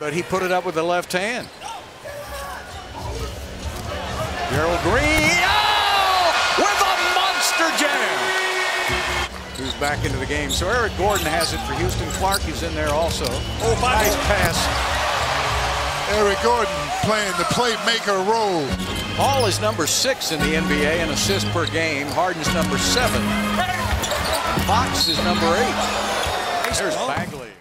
But he put it up with the left hand. Gerald Green, with a monster jam. Who's back into the game. So Eric Gordon has it for Houston. Clark is in there also. Oh, nice pass. Eric Gordon playing the playmaker role. Hall is number 6 in the NBA in assists per game. Harden's number 7. And Fox is number 8. There's Bagley.